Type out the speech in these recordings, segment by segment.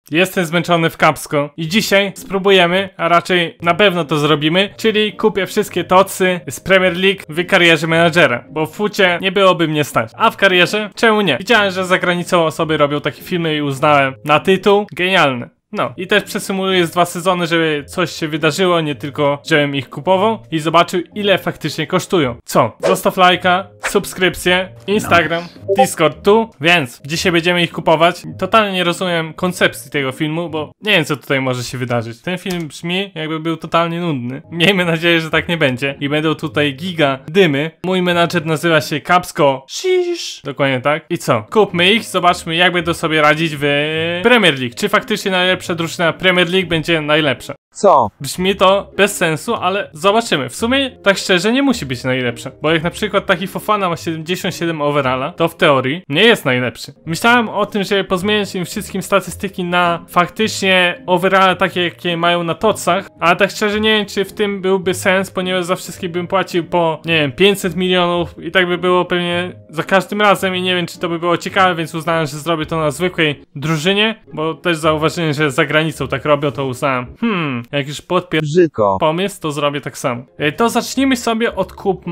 Jestem zmęczony w kapsko i dzisiaj spróbujemy, a raczej na pewno to zrobimy, czyli kupię wszystkie tocy z Premier League w karierze menadżera, bo w fucie nie byłoby mnie stać, a w karierze czemu nie? Widziałem, że za granicą osoby robią takie filmy i uznałem na tytuł genialny. No i też przesumuję z 2 sezony, żeby coś się wydarzyło, nie tylko żebym ich kupował i zobaczył, ile faktycznie kosztują. Co? Zostaw lajka, subskrypcję, Instagram, Discord tu, więc dzisiaj będziemy ich kupować. Totalnie nie rozumiem koncepcji tego filmu, bo nie wiem, co tutaj może się wydarzyć. Ten film brzmi, jakby był totalnie nudny. Miejmy nadzieję, że tak nie będzie i będą tutaj giga dymy. Mój menadżer nazywa się Kapsko Shish. Dokładnie tak. I co? Kupmy ich, zobaczmy, jak będą sobie radzić w Premier League. Czy faktycznie najlepsza drużyna Premier League będzie najlepsza? Co? Brzmi to bez sensu, ale zobaczymy. W sumie, tak szczerze, nie musi być najlepsze. Bo jak na przykład taki Fofana ma 77 overalla, to w teorii nie jest najlepszy. Myślałem o tym, żeby pozmieniać im wszystkim statystyki na faktycznie overalla takie, jakie mają na tocach, ale tak szczerze nie wiem, czy w tym byłby sens, ponieważ za wszystkie bym płacił po, nie wiem, 500 milionów i tak by było pewnie za każdym razem i nie wiem, czy to by było ciekawe, więc uznałem, że zrobię to na zwykłej drużynie, bo też zauważyłem, że za granicą tak robią, to uznałem, jak już pomysł, to zrobię tak samo. To zacznijmy sobie od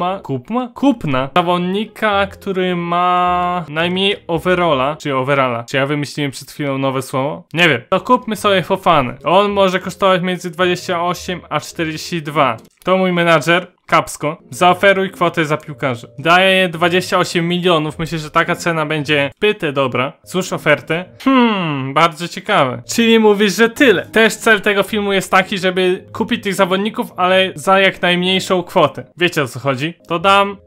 kupna zawodnika, który ma najmniej overalla, czy ja wymyśliłem przed chwilą nowe słowo? Nie wiem. To kupmy sobie Fofanę. On może kosztować między 28 a 42. To mój menadżer, Kapsko. Zaoferuj kwotę za piłkarza. Daję 28 milionów. Myślę, że taka cena będzie pyte dobra. Cóż ofertę? Bardzo ciekawe. Czyli mówisz, że tyle. Też cel tego filmu jest taki, żeby kupić tych zawodników, ale za jak najmniejszą kwotę. Wiecie, o co chodzi? To dam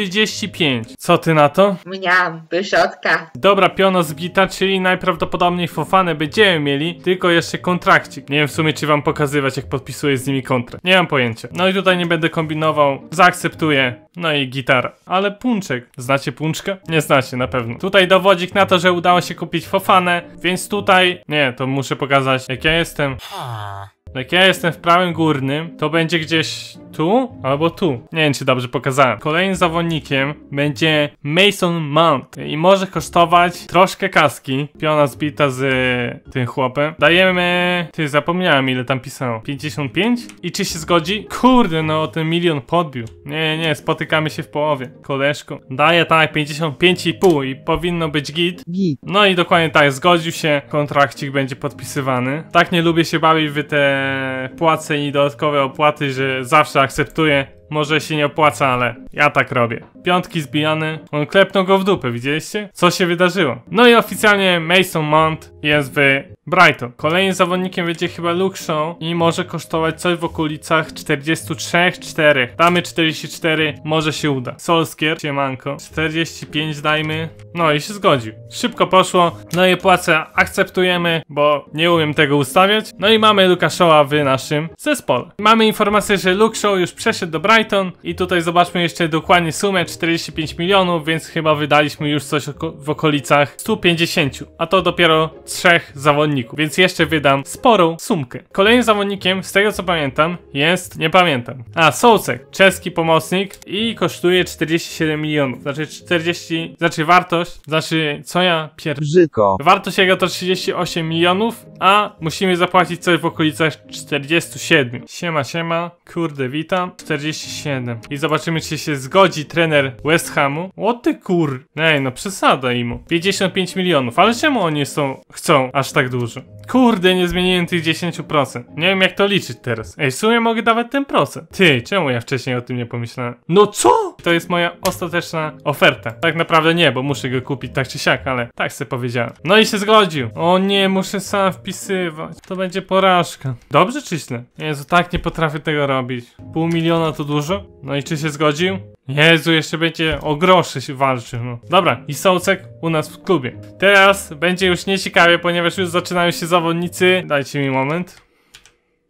35. Co ty na to? Mniam, wyszotka. Dobra, piono zbita, czyli najprawdopodobniej Fofanę będziemy mieli, tylko jeszcze kontrakcik. Nie wiem w sumie, czy wam pokazywać, jak podpisuję z nimi kontrakt. Nie mam pojęcia. No i tutaj nie będę kombinował. Zaakceptuję. No i gitara. Ale Pączek. Znacie Pączka? Nie znacie na pewno. Tutaj dowodzik na to, że udało się kupić Fofanę, więc tutaj... Nie, to muszę pokazać, jak ja jestem. Jak ja jestem w prawym górnym, to będzie gdzieś tu albo tu. Nie wiem, czy dobrze pokazałem. Kolejnym zawodnikiem będzie Mason Mount i może kosztować troszkę kaski. Piona zbita z tym chłopem. Dajemy... Ty, zapomniałem, ile tam pisało. 55? I czy się zgodzi? Kurde, no ten milion podbił. Nie, spotykamy się w połowie. Koleżko. Daję tak, 55,5 i powinno być git. No i dokładnie tak, zgodził się. Kontrakcik będzie podpisywany. Tak nie lubię się bawić w te płace i dodatkowe opłaty, że zawsze akceptuję. Może się nie opłaca, ale ja tak robię. Piątki zbijane. On klepnął go w dupę, widzieliście? Co się wydarzyło? No i oficjalnie Mason Mount jest w Brighton. Kolejnym zawodnikiem będzie chyba Luke Shaw i może kosztować coś w okolicach 43-4. Damy 44, może się uda. Solskjaer, siemanko. 45 dajmy. No i się zgodził. Szybko poszło. No i płacę akceptujemy, bo nie umiem tego ustawiać. No i mamy Luka Shawa w naszym zespole. Mamy informację, że Luke Shaw już przeszedł do Brighton i tutaj zobaczmy jeszcze dokładnie sumę 45 milionów, więc chyba wydaliśmy już coś w okolicach 150, a to dopiero 3 zawodników, więc jeszcze wydam sporą sumkę. Kolejnym zawodnikiem, z tego co pamiętam, jest, nie pamiętam, Soucek, czeski pomocnik i kosztuje 47 milionów, wartość, co ja wartość jego to 38 milionów, a musimy zapłacić coś w okolicach 47. Siema, kurde, witam. 47. I zobaczymy, czy się zgodzi trener West Hamu. O ty Ej, no przesada imo. 55 milionów. Ale czemu oni chcą aż tak dużo? Kurde, nie zmieniłem tych 10%. Nie wiem, jak to liczyć teraz. Ej, w sumie mogę dawać ten procent. Ty, czemu ja wcześniej o tym nie pomyślałem? No co? To jest moja ostateczna oferta. Tak naprawdę nie, bo muszę go kupić tak czy siak, ale tak sobie powiedziałem. No i się zgodził. O nie, muszę sam wpisywać. To będzie porażka. Dobrze czy źle? Jezu, tak nie potrafię tego robić. Pół miliona to dużo? No i czy się zgodził? Jezu, jeszcze będzie o groszy się walczył, no. Dobra, i Soucek u nas w klubie. Teraz będzie już nieciekawie, ponieważ już zaczynają się zawodnicy. Dajcie mi moment.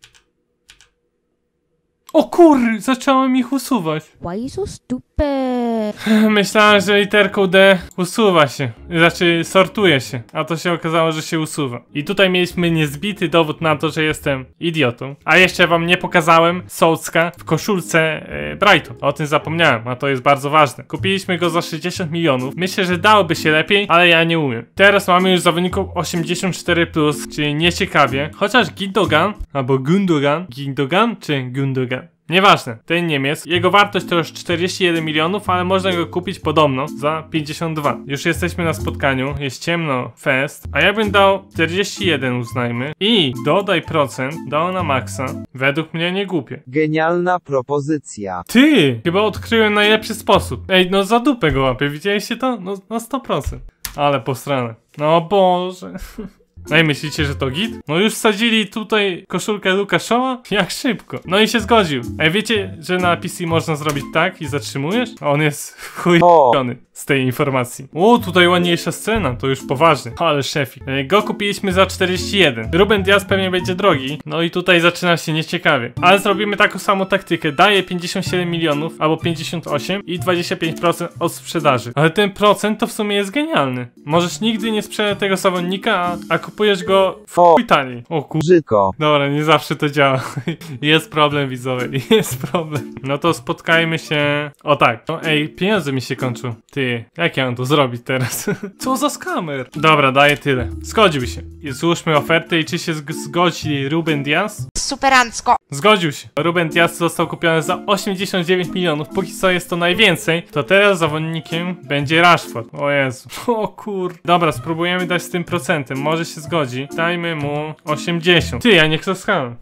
O zacząłem ich usuwać. Why you so stupid? Myślałem, że literką D usuwa się, znaczy sortuje się, a to się okazało, że się usuwa. I tutaj mieliśmy niezbity dowód na to, że jestem idiotą. A jeszcze wam nie pokazałem Sołcka w koszulce Brighton. O tym zapomniałem, a to jest bardzo ważne. Kupiliśmy go za 60 milionów. Myślę, że dałoby się lepiej, ale ja nie umiem. Teraz mamy już zawodników 84+, czyli nieciekawie. Chociaż Gindogan, albo Gundogan czy Gundogan? Nieważne, ten Niemiec, jego wartość to już 41 milionów, ale można go kupić podobno za 52. Już jesteśmy na spotkaniu, jest ciemno, fest, a ja bym dał 41 uznajmy i dodaj procent, dał na maksa. Według mnie nie głupie. Genialna propozycja. Ty! Chyba odkryłem najlepszy sposób. Ej, no za dupę go łapię, widzieliście to? No na 100%. Ale posrane. No Boże. No i myślicie, że to git? No już wsadzili tutaj koszulkę Luka Shawa? Jak szybko. No i się zgodził. Ej, wiecie, że na PC można zrobić tak i zatrzymujesz? A on jest chujony z tej informacji. O, tutaj ładniejsza scena, to już poważnie. Ale szefik. Go kupiliśmy za 41. Ruben Dias pewnie będzie drogi. No i tutaj zaczyna się nieciekawie. Ale zrobimy taką samą taktykę. Daję 57 milionów albo 58 i 25% od sprzedaży. Ale ten procent to w sumie jest genialny. Możesz nigdy nie sprzedać tego zawodnika, a kupujesz go w taniej. O kurzyko. Dobra, nie zawsze to działa. Jest problem, widzowie, jest problem. No to spotkajmy się. O tak. No ej, pieniądze mi się kończą. Ty, jak ja mam to zrobić teraz? Co za skamer? Dobra, daję tyle. Zgodził się. I złóżmy ofertę i czy się zgodzi Ruben Dias? Superancko. Zgodził się. Ruben Dias został kupiony za 89 milionów. Póki co jest to najwięcej. To teraz zawodnikiem będzie Rashford. O Jezu. O kur... Dobra, spróbujemy dać z tym procentem. Może się zgodzi. Dajmy mu 80. Ty, ja nie chcę skam.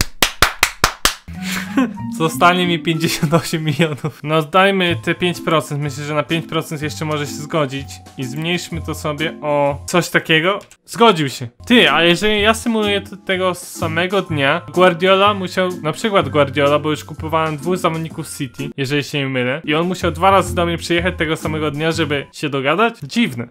Zostanie mi 58 milionów. No dajmy te 5%. Myślę, że na 5% jeszcze może się zgodzić. I zmniejszmy to sobie o coś takiego. Zgodził się. Ty, a jeżeli ja symuluję tego samego dnia, Guardiola musiał, na przykład Guardiola, bo już kupowałem 2 zawodników City, jeżeli się nie mylę, i on musiał 2 razy do mnie przyjechać tego samego dnia, żeby się dogadać? Dziwne.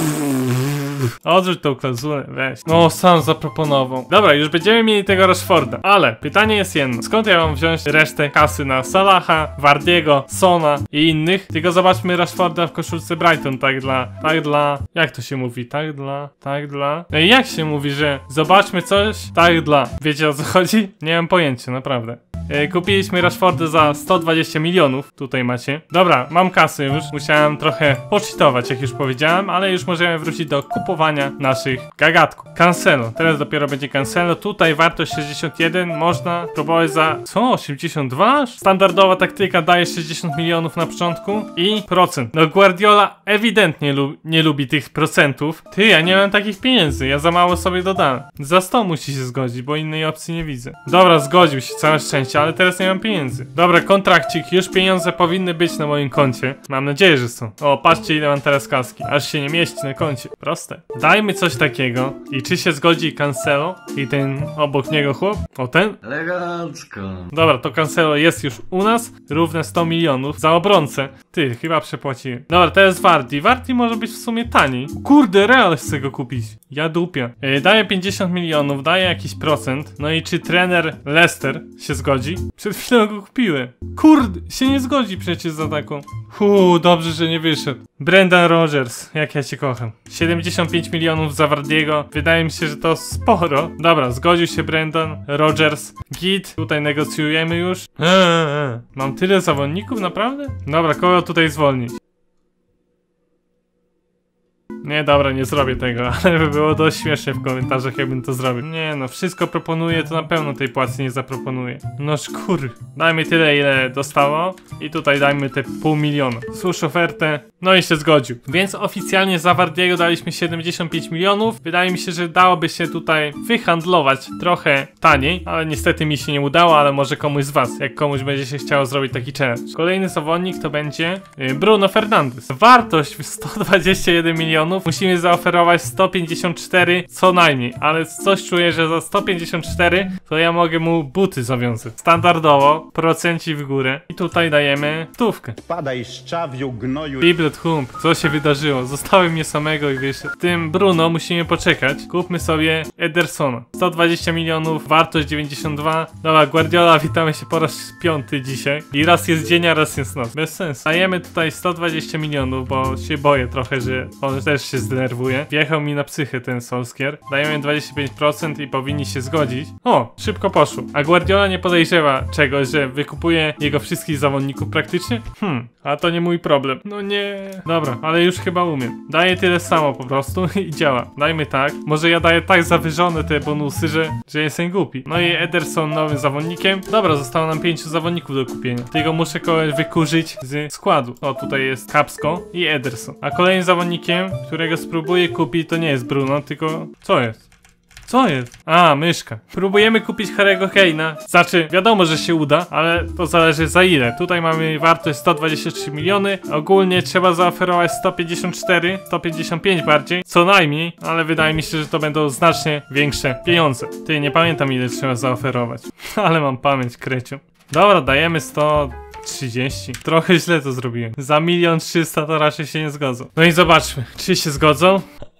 Odrzuć tą klauzulę, weź. No, sam zaproponował. Dobra, już będziemy mieli tego Rashforda. Ale pytanie jest jedno. Skąd ja mam wziąć resztę kasy na Salaha, Wardiego, Sona i innych? Tylko zobaczmy Rashforda w koszulce Brighton. Tak dla... Jak to się mówi? Tak dla... No i jak się mówi, że zobaczmy coś? Tak dla... Wiecie o co chodzi? Nie mam pojęcia, naprawdę. Kupiliśmy Rashforda za 120 milionów. Tutaj macie. Dobra, mam kasy już. Musiałem trochę poczytować, jak już powiedziałem, ale już możemy wrócić do kupowania naszych gagatków. Cancelo. Teraz dopiero będzie Cancelo. Tutaj wartość 61. Można próbować za... Co? 82? Standardowa taktyka daje 60 milionów na początku i procent. No Guardiola ewidentnie nie lubi tych procentów. Ty, ja nie mam takich pieniędzy. Ja za mało sobie dodałem. Za 100 musi się zgodzić, bo innej opcji nie widzę. Dobra, zgodził się. Całe szczęście. Ale teraz nie mam pieniędzy. Dobra, kontrakcik. Już pieniądze powinny być na moim koncie. Mam nadzieję, że są. O, patrzcie ile mam teraz kaski. Aż się nie mieści na koncie. Proste. Dajmy coś takiego. I czy się zgodzi Cancelo i ten obok niego chłop? O, ten? Elegancko. Dobra, to Cancelo jest już u nas. Równe 100 milionów za obrońcę. Ty, chyba przepłaciłem. Dobra, teraz Vardy. Vardy może być w sumie taniej. Kurde, Real chce go kupić. Ja dupia. Daję 50 milionów, daję jakiś procent. No i czy trener Leicester się zgodzi? Przed chwilą go kupiłem. Kurde, się nie zgodzi przecież za taką. Dobrze, że nie wyszedł. Brendan Rodgers, jak ja cię kocham. 75 milionów za Vardiego. Wydaje mi się, że to sporo. Dobra, zgodził się Brendan Rodgers. Git, tutaj negocjujemy już. Mam tyle zawodników, naprawdę? Dobra, kogo tutaj zwolnić? Nie, dobra, nie zrobię tego, ale by było dość śmiesznie w komentarzach, jakbym to zrobił. Nie no, wszystko proponuję, to na pewno tej płacy nie zaproponuję. No szkur. Dajmy tyle, ile dostało i tutaj dajmy te 500 000. Służ ofertę. No i się zgodził. Więc oficjalnie za Vardiego daliśmy 75 milionów. Wydaje mi się, że dałoby się tutaj wyhandlować trochę taniej, ale niestety mi się nie udało, ale może komuś z was, jak komuś będzie się chciało zrobić taki challenge. Kolejny zawodnik to będzie Bruno Fernandes. Wartość 121 milionów. milionów, musimy zaoferować 154 co najmniej, ale coś czuję, że za 154 to ja mogę mu buty zawiązać. Standardowo, procenci w górę i tutaj dajemy stówkę. Padaj szczawiu, gnoju. Biblet Hump, co się wydarzyło? Zostałem mnie samego i wyszedł. Tym Bruno musimy poczekać. Kupmy sobie Edersona. 120 milionów, wartość 92. Dobra, Guardiola, witamy się po raz 5 dzisiaj. I raz jest dzień, a raz jest noc. Bez sensu. Dajemy tutaj 120 milionów, bo się boję trochę, że on też się zdenerwuje. Wjechał mi na psychę ten Solskjaer. Dajemy 25% i powinni się zgodzić. O, szybko poszło. A Guardiola nie podejrzewa czegoś, że wykupuje jego wszystkich zawodników praktycznie? A to nie mój problem. No nie. Dobra, ale już chyba umiem. Daję tyle samo po prostu i działa. Dajmy tak. Może ja daję tak zawyżone te bonusy, że jestem głupi. No i Ederson nowym zawodnikiem. Dobra, zostało nam 5 zawodników do kupienia. Tylko muszę kogoś wykurzyć z składu. O, tutaj jest Kapsko i Ederson. A kolejnym zawodnikiem, którego spróbuję kupić, to nie jest Bruno, tylko... Co jest? Co jest? A, myszka. Próbujemy kupić Harry'ego Kane'a. Znaczy, wiadomo, że się uda, ale to zależy za ile. Tutaj mamy wartość 123 miliony. Ogólnie trzeba zaoferować 154, 155 bardziej. Co najmniej, ale wydaje mi się, że to będą znacznie większe pieniądze. Ty, nie pamiętam ile trzeba zaoferować. Ale mam pamięć, kreciu. Dobra, dajemy 130. Trochę źle to zrobiłem. Za 1 300 000 to raczej się nie zgodzą. No i zobaczmy, czy się zgodzą.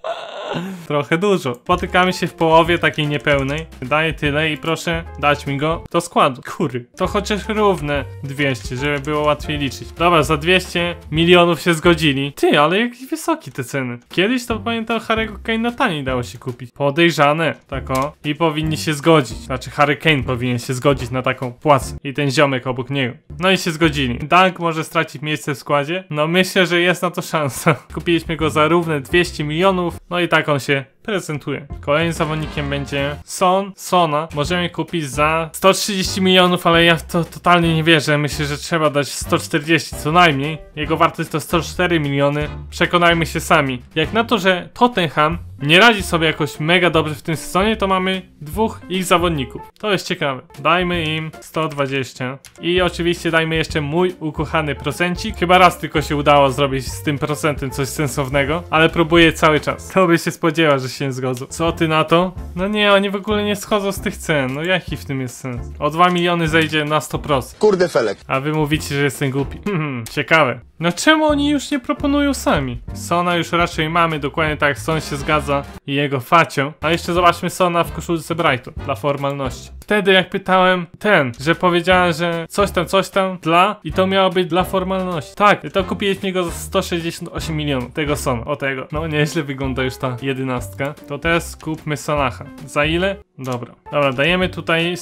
Trochę dużo. Spotykamy się w połowie takiej niepełnej. Daję tyle i proszę dać mi go do składu. Kury. To chociaż równe 200, żeby było łatwiej liczyć. Dobra, za 200 milionów się zgodzili. Ty, ale jakieś wysokie te ceny. Kiedyś to pamiętam Harry'ego Kane'a taniej dało się kupić. Podejrzane. Tak o. I powinni się zgodzić. Znaczy Harry Kane powinien się zgodzić na taką płacę. I ten ziomek obok niego. No i się zgodzili. Dunk może stracić miejsce w składzie? No myślę, że jest na to szansa. Kupiliśmy go za równe 200 milionów. No i tak on się prezentuje. Kolejnym zawodnikiem będzie Sona. Możemy kupić za 130 milionów, ale ja w to totalnie nie wierzę. Myślę, że trzeba dać 140 co najmniej. Jego wartość to 104 miliony. Przekonajmy się sami. Jak na to, że Tottenham nie radzi sobie jakoś mega dobrze w tym sezonie, to mamy dwóch ich zawodników. To jest ciekawe. Dajmy im 120. I oczywiście dajmy jeszcze mój ukochany procencik. Chyba raz tylko się udało zrobić z tym procentem coś sensownego, ale próbuję cały czas. To by się spodziewał, że się nie zgodzą. Co ty na to? No nie, oni w ogóle nie schodzą z tych cen. No jaki w tym jest sens? O 2 miliony zejdzie na 100%. Kurde felek. A wy mówicie, że jestem głupi. Ciekawe. No czemu oni już nie proponują sami? Sona już raczej mamy, dokładnie tak jak Son się zgadza i jego facią. A jeszcze zobaczmy Sona w koszulce Brighton, dla formalności. Wtedy jak pytałem że powiedziałem, że coś tam dla i to miało być dla formalności. Tak, to kupiliśmy go za 168 milionów, tego Sona, o tego. No nieźle wygląda już ta 11. To teraz kupmy Salaha. Za ile? Dobra, dajemy tutaj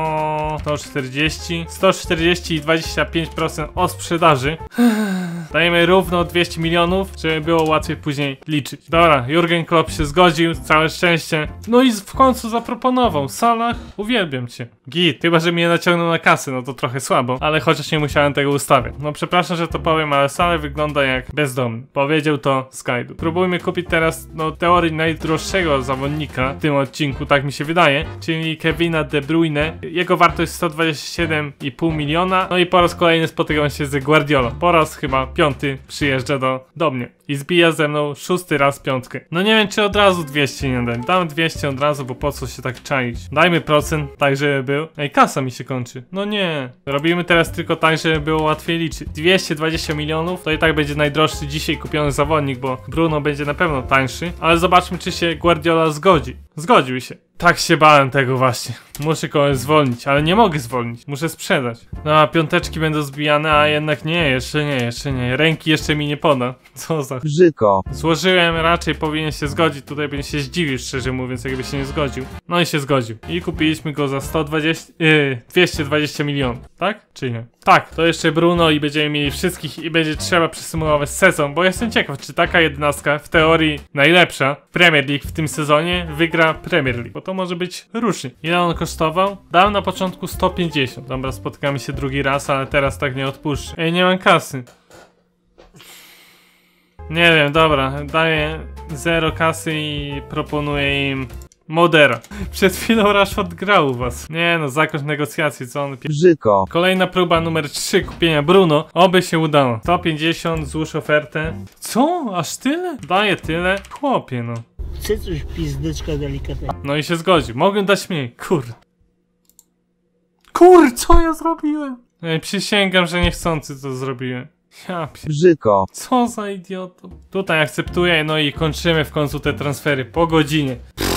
140 i 25% od sprzedaży. Dajemy równo 200 milionów, żeby było łatwiej później liczyć. Dobra, Jurgen Klopp się zgodził, całe szczęście. No i w końcu zaproponował. Salah, uwielbiam cię. Git, chyba że mnie naciągnął na kasę, no to trochę słabo, ale chociaż nie musiałem tego ustawiać. No przepraszam, że to powiem, ale Salah wygląda jak bezdomny. Powiedział to Skydu. Próbujmy kupić teraz, teorii najdroższego zawodnika w tym odcinku, tak mi się wydaje, czyli Kevina De Bruyne. Jego wartość 127,5 miliona. No i po raz kolejny spotykam się z Guardiolą. Po raz chyba 5 przyjeżdża do mnie i zbija ze mną 6 raz 5. No nie wiem, czy od razu 200 nie dam. Dam 200 od razu, bo po co się tak czaić. Dajmy procent, tak żeby był. Ej, kasa mi się kończy. No nie. Robimy teraz tylko tak, żeby było łatwiej liczyć. 220 milionów to i tak będzie najdroższy dzisiaj kupiony zawodnik, bo Bruno będzie na pewno tańszy. Ale zobaczmy, czy się Guardiola zgodzi. Zgodził się. Tak się bałem tego właśnie. Muszę kogoś zwolnić, ale nie mogę zwolnić. Muszę sprzedać. No a piąteczki będą zbijane, a jednak jeszcze nie. Ręki jeszcze mi nie poda. Co za... Bzyko. Złożyłem, raczej powinien się zgodzić. Tutaj bym się zdziwił, szczerze mówiąc, jakby się nie zgodził. No i się zgodził. I kupiliśmy go za 220 milionów. Tak? Czy nie? Tak, to jeszcze Bruno i będziemy mieli wszystkich i będzie trzeba przesumować sezon, bo jestem ciekaw, czy taka 11 w teorii najlepsza w Premier League w tym sezonie wygra Premier League, bo to może być różnie. Ile on kosztował? Dałem na początku 150. Dobra, spotkamy się drugi raz, ale teraz tak nie odpuszczę. Ej, nie mam kasy. Nie wiem, dobra, daję 0 kasy i proponuję im Modera. Przed chwilą Rashford grał u was. Nie no, zakończ negocjacje, co on... Brzyko. Kolejna próba numer 3 kupienia Bruno. Oby się udało. 150, złóż ofertę. Co? Aż tyle? Daję tyle? Chłopie no. Chcę coś pizdeczka delikatnego. No i się zgodził. Mogłem dać mniej. Kur, co ja zrobiłem? Ej, przysięgam, że niechcący to zrobiłem. Ja Brzyko. Co za idiotą. Tutaj akceptuję, no i kończymy w końcu te transfery po godzinie.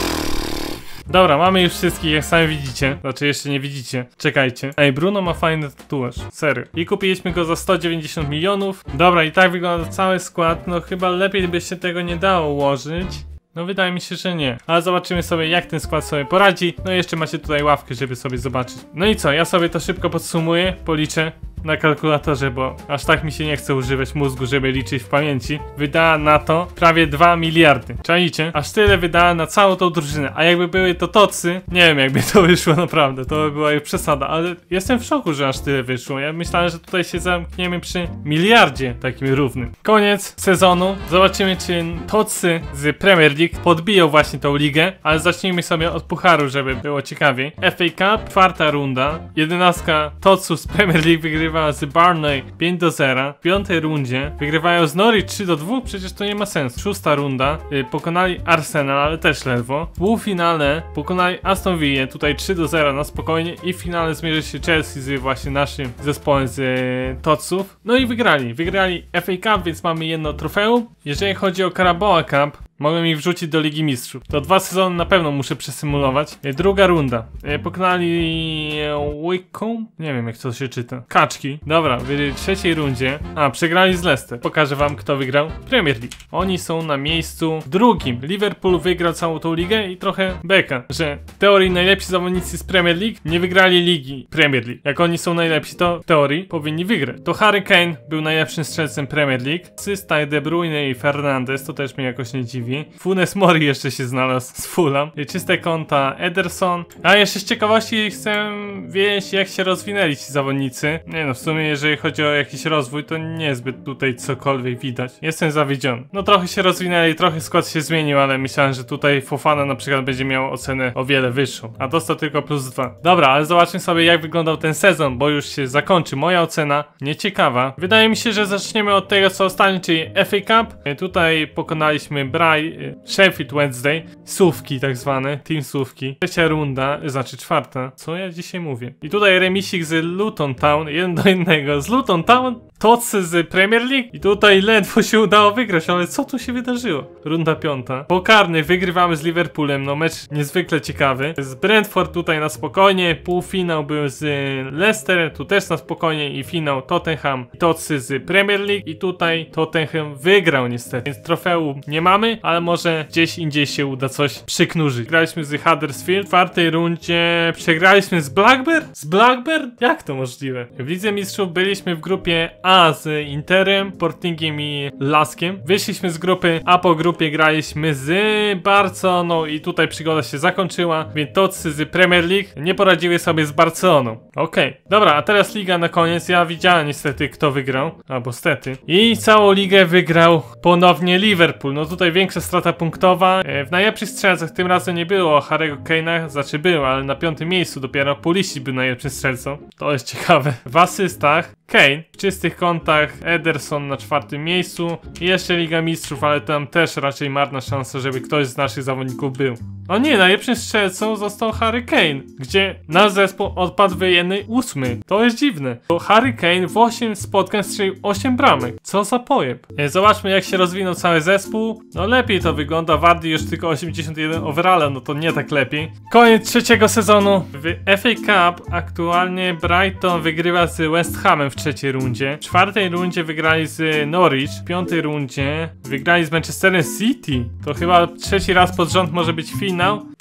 Dobra, mamy już wszystkich, jak sami widzicie. Znaczy, jeszcze nie widzicie. Czekajcie. Ej, Bruno ma fajny tatuaż. Serio. I kupiliśmy go za 190 milionów. Dobra, i tak wygląda cały skład. No chyba lepiej by się tego nie dało ułożyć. No wydaje mi się, że nie. Ale zobaczymy sobie, jak ten skład sobie poradzi. No i jeszcze macie tutaj ławkę, żeby sobie zobaczyć. No i co, ja sobie to szybko podsumuję, policzę na kalkulatorze, bo aż tak mi się nie chce używać mózgu, żeby liczyć w pamięci. Wydała na to prawie 2 miliardy. Czaicie? Aż tyle wydała na całą tą drużynę. A jakby były to tocy, nie wiem jakby to wyszło naprawdę. To by była już przesada, ale jestem w szoku, że aż tyle wyszło. Ja myślałem, że tutaj się zamkniemy przy miliardzie takim równym. Koniec sezonu. Zobaczymy, czy tocy z Premier League podbiją właśnie tą ligę, ale zacznijmy sobie od pucharu, żeby było ciekawiej. FA Cup, 4. runda. 11 toców z Premier League wygrywa z Barney 5-0. W 5. rundzie wygrywają z Norwich 3-2, przecież to nie ma sensu. 6. runda pokonali Arsenal, ale też ledwo. W półfinale pokonali Aston Villa, tutaj 3-0 na spokojnie i w finale zmierzy się Chelsea z właśnie naszym zespołem z toców. No i wygrali FA Cup, więc mamy jedno trofeum. Jeżeli chodzi o Carabao Cup, mogłem ich wrzucić do Ligi Mistrzów. To 2 sezony na pewno muszę przesymulować. 2. runda. Pokonali Wycombe? Nie wiem jak to się czyta. Kaczki. Dobra, w 3. rundzie. Przegrali z Leicester. Pokażę wam kto wygrał. Premier League. Oni są na miejscu 2. Liverpool wygrał całą tą ligę i trochę beka, że w teorii najlepsi zawodnicy z Premier League nie wygrali ligi Premier League. Jak oni są najlepsi, to w teorii powinni wygrać. To Harry Kane był najlepszym strzelcem Premier League. Asysta De Bruyne i Fernandes, to też mnie jakoś nie dziwi. Funes Mori jeszcze się znalazł z Fulham. Czyste konta Ederson. A jeszcze z ciekawości chcę wiedzieć jak się rozwinęli ci zawodnicy. Nie no, w sumie jeżeli chodzi o jakiś rozwój to niezbyt tutaj cokolwiek widać. Jestem zawiedziony. No trochę się rozwinęli, trochę skład się zmienił, ale myślałem, że tutaj Fofana na przykład będzie miał ocenę o wiele wyższą. A dostał tylko +2. Dobra, ale zobaczmy sobie jak wyglądał ten sezon, bo już się zakończy. Moja ocena nieciekawa. Wydaje mi się, że zaczniemy od tego co ostatnio, czyli FA Cup. Tutaj pokonaliśmy Sheffield Wednesday, Sówki tak zwane, Team Sówki. 3. runda, znaczy 4. Co ja dzisiaj mówię? I tutaj remisik z Luton Town, 1-1 z Luton Town, tocy z Premier League i tutaj ledwo się udało wygrać, ale co tu się wydarzyło? Runda 5. Pokarny, wygrywamy z Liverpoolem, no mecz niezwykle ciekawy. Z Brentford tutaj na spokojnie, półfinał był z Leicester, tu też na spokojnie i finał Tottenham, tocy z Premier League i tutaj Tottenham wygrał niestety, więc trofeum nie mamy, ale może gdzieś indziej się uda coś przyknurzyć. Graliśmy z Huddersfield, w 4. rundzie przegraliśmy z Blackburn? Z Blackburn? Jak to możliwe? W Lidze Mistrzów byliśmy w grupie A z Interem, Sportingiem i Laskiem. Wyszliśmy z grupy A, po grupie graliśmy z Barceloną i tutaj przygoda się zakończyła, więc tocy z Premier League nie poradziły sobie z Barceloną. Okej. Dobra, a teraz liga na koniec. Ja widziałem niestety kto wygrał, albo stety. I całą ligę wygrał ponownie Liverpool. No tutaj większa strata punktowa. W najlepszych strzelcach tym razem nie było Harry'ego Kane'a, znaczy był, ale na 5. miejscu dopiero Pulisic był najlepszym strzelcą. To jest ciekawe. W asystach Kane, w czystych kątach Ederson na 4. miejscu i jeszcze Liga Mistrzów, ale tam też raczej marna szansa, żeby ktoś z naszych zawodników był. O nie, najlepszym strzelcą został Harry Kane, gdzie nasz zespół odpadł w 1/8. To jest dziwne, bo Harry Kane w 8 spotkań strzelił 8 bramek. Co za pojeb. Zobaczmy jak się rozwinął cały zespół. No lepiej to wygląda, Wardy już tylko 81 overalla, no to nie tak lepiej. Koniec 3. sezonu. W FA Cup aktualnie Brighton wygrywa z West Hamem w 3. rundzie. W 4. rundzie wygrali z Norwich. W 5. rundzie wygrali z Manchesterem City. To chyba 3. raz pod rząd może być finał.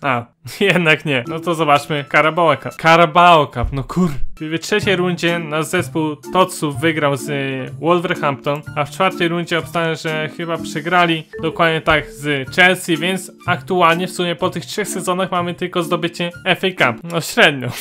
Jednak nie. No to zobaczmy Carabao Cup. Carabao Cup, no kur... W 3. rundzie nasz zespół Totsów wygrał z Wolverhampton, a w 4. rundzie obstawiam, że chyba przegrali dokładnie tak z Chelsea, więc aktualnie w sumie po tych 3 sezonach mamy tylko zdobycie FA Cup. No średnio.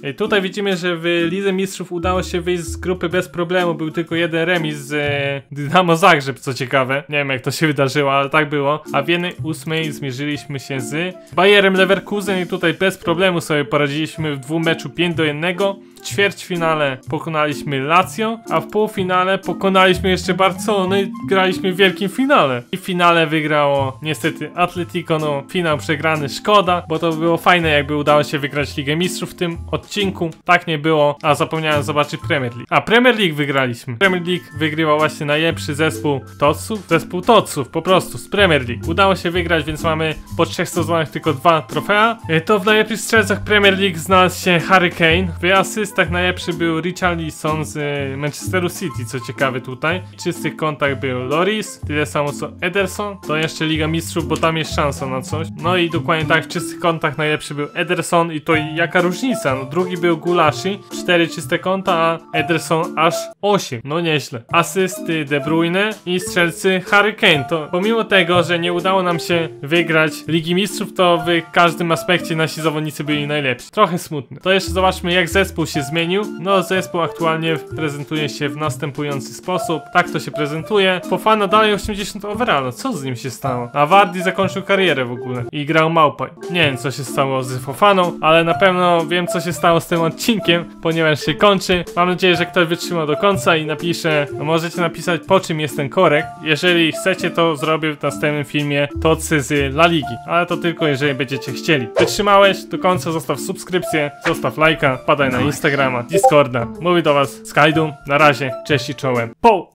Tutaj widzimy, że w Lidze Mistrzów udało się wyjść z grupy bez problemu. Był tylko jeden remis z Dynamo Zagrzeb, co ciekawe. Nie wiem, jak to się wydarzyło, ale tak było. A w 1/8 zmierzyliśmy się z Bayerem Leverkusen i tutaj bez problemu sobie poradziliśmy w dwumeczu 5-1. W ćwierćfinale pokonaliśmy Lazio, a w półfinale pokonaliśmy jeszcze Barcelonę i graliśmy w wielkim finale. I w finale wygrało niestety Atletico, no finał przegrany, szkoda, bo to było fajne, jakby udało się wygrać Ligę Mistrzów w tym odcinku. Tak nie było, a zapomniałem zobaczyć Premier League. A Premier League wygraliśmy. Premier League wygrywał właśnie najlepszy zespół Totsów. Zespół Totsów, po prostu, z Premier League. Udało się wygrać, więc mamy po 3 sezonach tylko 2 trofea. To w najlepszych strzelcach Premier League znalazł się Harry Kane. W asystach najlepszy był Richarlison z Manchesteru City, co ciekawe tutaj. W czystych kątach był Lloris, tyle samo co Ederson. To jeszcze Liga Mistrzów, bo tam jest szansa na coś. No i dokładnie tak, w czystych kątach najlepszy był Ederson i to jaka różnica. No drugi był Gulashi, 4 czyste kąta, a Ederson aż 8. No nieźle. Asysty De Bruyne i strzelcy Harry Kane. To pomimo tego, że nie udało nam się wygrać Ligi Mistrzów, to w każdym aspekcie nasi zawodnicy byli najlepsi. Trochę smutne. To jeszcze zobaczmy, jak zespół się zmienił. No zespół aktualnie prezentuje się w następujący sposób. Tak to się prezentuje. Fofana dalej 80 overalla. Co z nim się stało? A Vardy zakończył karierę w ogóle i grał Małpaj. Nie wiem, co się stało z Fofaną, ale na pewno wiem, co się stało z tym odcinkiem, ponieważ się kończy. Mam nadzieję, że ktoś wytrzymał do końca i napisze, no możecie napisać, po czym jest ten korek. Jeżeli chcecie, to zrobię w następnym filmie tocy z La Ligi, ale to tylko jeżeli będziecie chcieli. Wytrzymałeś do końca, zostaw subskrypcję, zostaw lajka, padaj na Instagrama, Discorda. Mówi do was Skydum. Na razie, cześć i czołem. Po!